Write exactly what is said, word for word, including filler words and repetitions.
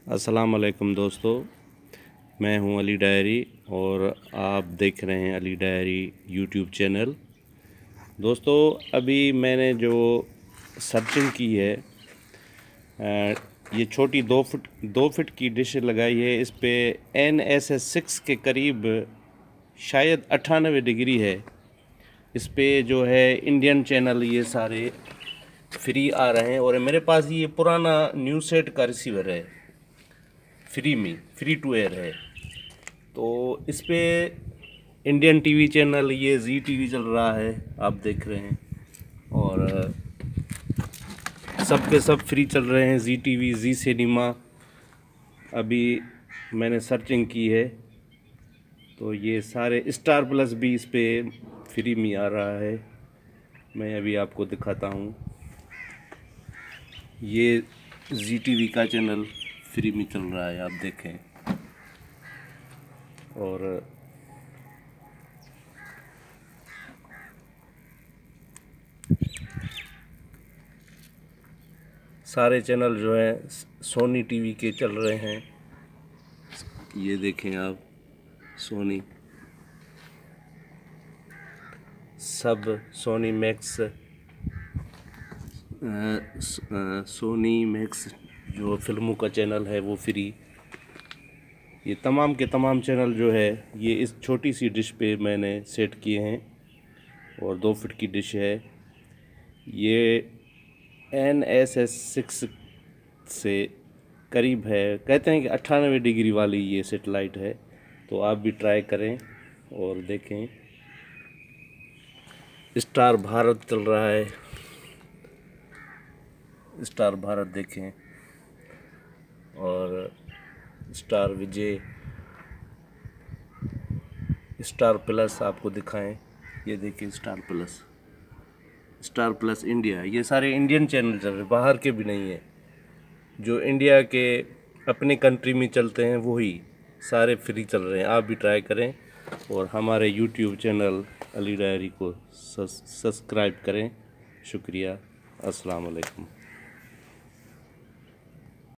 अस्सलाम वालेकुम दोस्तों, मैं हूं अली डायरी और आप देख रहे हैं अली डायरी यूट्यूब चैनल। दोस्तों, अभी मैंने जो सर्चिंग की है, ये छोटी दो फुट दो फुट की डिश लगाई है। इस पे एन एस एस सिक्स के करीब शायद अट्ठानवे डिग्री है। इस पे जो है इंडियन चैनल ये सारे फ्री आ रहे हैं और मेरे पास ये पुराना न्यूज़ सेट का रिसीवर है, फ्री में फ्री टू एयर है। तो इस पे इंडियन टीवी चैनल ये जी टीवी चल रहा है, आप देख रहे हैं, और सब के सब फ्री चल रहे हैं। Zee TV, Zee Cinema. अभी मैंने सर्चिंग की है तो ये सारे स्टार प्लस भी इस पे फ्री में आ रहा है। मैं अभी आपको दिखाता हूँ। ये जी टीवी का चैनल फ्री में चल रहा है, आप देखें। और सारे चैनल जो हैं सोनी टीवी के चल रहे हैं। ये देखें आप, सोनी, सब सोनी मैक्स, सोनी मैक्स जो फिल्मों का चैनल है वो फ्री। ये तमाम के तमाम चैनल जो है ये इस छोटी सी डिश पे मैंने सेट किए हैं और दो फुट की डिश है। ये एन एस एस सिक्स से करीब है, कहते हैं कि अट्ठानवे डिग्री वाली ये सेटेलाइट है। तो आप भी ट्राई करें और देखें। स्टार भारत चल रहा है, स्टार भारत देखें, और स्टार विजय, स्टार प्लस आपको दिखाएं। ये देखिए Star Plus, Star Plus India, ये सारे इंडियन चैनल चल रहे, बाहर के भी नहीं है। जो इंडिया के अपने कंट्री में चलते हैं वही सारे फ्री चल रहे हैं। आप भी ट्राई करें और हमारे यूट्यूब चैनल अली डायरी को सब्सक्राइब करें। शुक्रिया। अस्सलाम वालेकुम।